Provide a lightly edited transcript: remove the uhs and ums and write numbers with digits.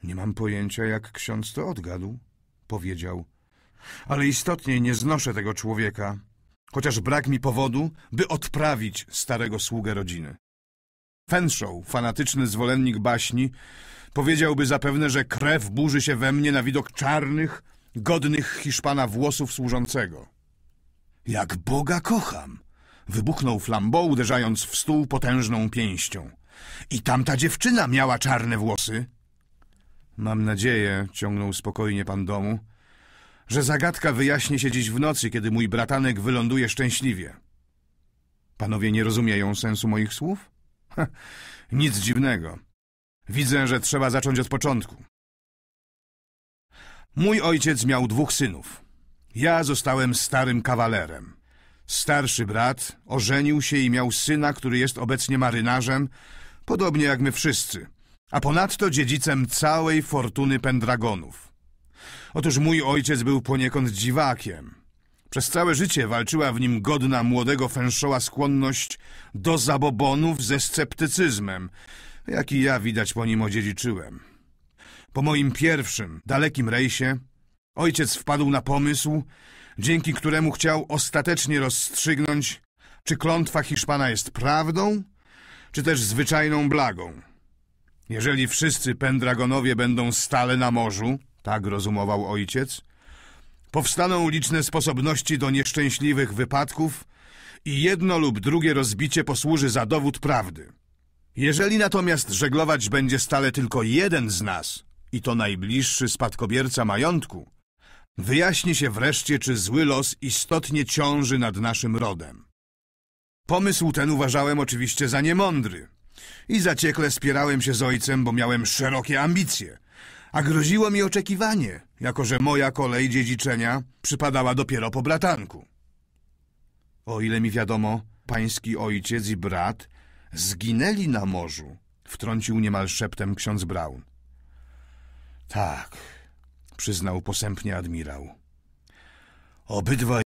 Nie mam pojęcia, jak ksiądz to odgadł, powiedział. Ale istotnie nie znoszę tego człowieka, chociaż brak mi powodu, by odprawić starego sługę rodziny. Fanshawe, fanatyczny zwolennik baśni, powiedziałby zapewne, że krew burzy się we mnie na widok czarnych, godnych Hiszpana włosów służącego. Jak Boga kocham! Wybuchnął Flambeau, uderzając w stół potężną pięścią. I tamta dziewczyna miała czarne włosy? Mam nadzieję, ciągnął spokojnie pan domu, że zagadka wyjaśni się dziś w nocy, kiedy mój bratanek wyląduje szczęśliwie. Panowie nie rozumieją sensu moich słów? Nic dziwnego. Widzę, że trzeba zacząć od początku. Mój ojciec miał 2 synów. Ja zostałem starym kawalerem. Starszy brat ożenił się i miał syna, który jest obecnie marynarzem, podobnie jak my wszyscy, a ponadto dziedzicem całej fortuny Pendragonów. Otóż mój ojciec był poniekąd dziwakiem. Przez całe życie walczyła w nim godna młodego fęszoła skłonność do zabobonów ze sceptycyzmem, jaki ja widać po nim odziedziczyłem. Po moim pierwszym, dalekim rejsie ojciec wpadł na pomysł, dzięki któremu chciał ostatecznie rozstrzygnąć, czy klątwa Hiszpana jest prawdą, czy też zwyczajną blagą. Jeżeli wszyscy Pendragonowie będą stale na morzu, tak rozumował ojciec, powstaną liczne sposobności do nieszczęśliwych wypadków i jedno lub drugie rozbicie posłuży za dowód prawdy. Jeżeli natomiast żeglować będzie stale tylko jeden z nas, i to najbliższy spadkobierca majątku, wyjaśni się wreszcie, czy zły los istotnie ciąży nad naszym rodem. Pomysł ten uważałem oczywiście za niemądry i zaciekle spierałem się z ojcem, bo miałem szerokie ambicje, a groziło mi oczekiwanie, jako że moja kolej dziedziczenia przypadała dopiero po bratanku. O ile mi wiadomo, pański ojciec i brat zginęli na morzu, wtrącił niemal szeptem ksiądz Braun. Tak, przyznał posępnie admirał. Obydwaj